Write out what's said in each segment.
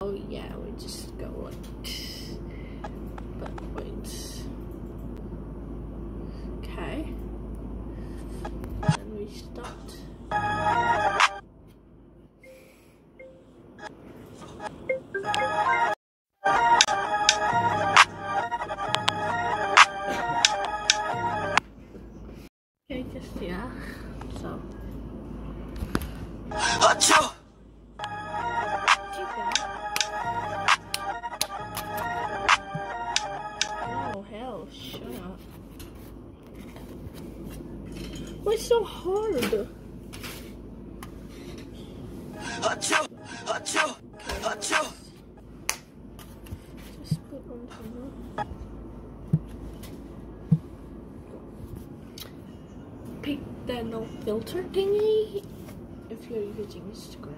Oh yeah, we just go like backwards. Okay. And we start. Okay, just yeah. So. Achoo! Oh hell, shut up. Why so hard? Achoo! Achoo! Achoo! Just put on camera. Pick the no filter thingy if you're using Instagram.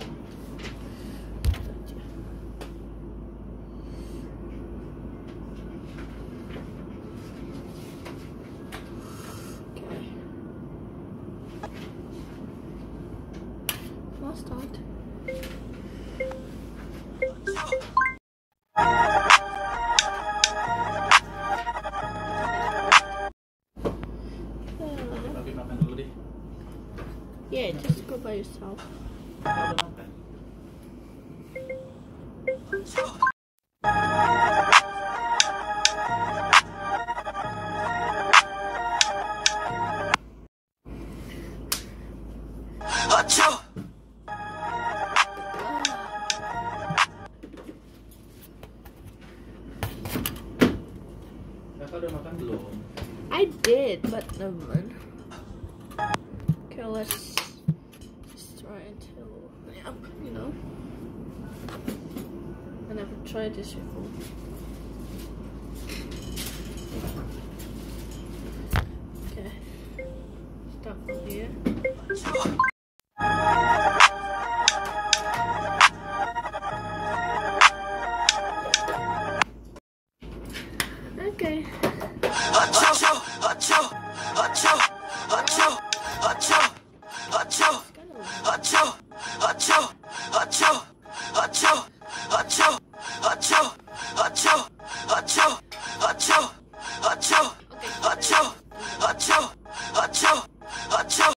Last start. Yeah, just go by yourself. Achoo! Kakak udah makan belum? I did, but never mind. Okay, let's just try until, yeah, you know. I never tried this before. Okay, start from here. Okay. Achoo! Achoo! Achoo! Achoo! Achoo! Achoo! Achoo!